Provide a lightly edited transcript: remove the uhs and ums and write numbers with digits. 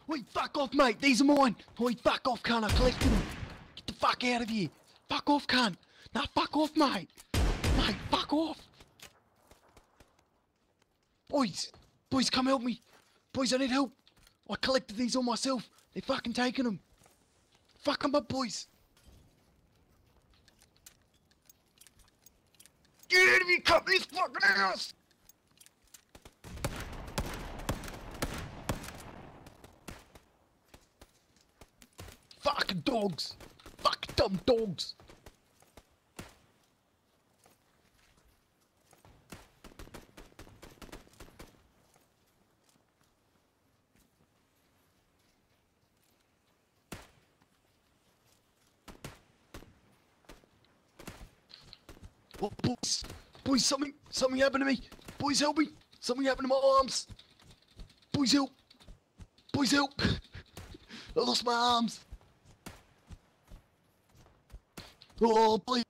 Wait, fuck off, mate. These are mine. Wait, fuck off, cunt. I collected them. Get the fuck out of here. Fuck off, cunt. Nah, fuck off, mate. Mate, fuck off. Boys, come help me. Boys, I need help. I collected these all myself. They're fucking taking them. Fuck them up, boys. Get out of here, cut this fucking house. Fucking dogs. Fucking dumb dogs. Oh, boys, something happened to me. Boys, help me. Something happened to my arms. Boys, help. Boys, help. I lost my arms. Oh, please.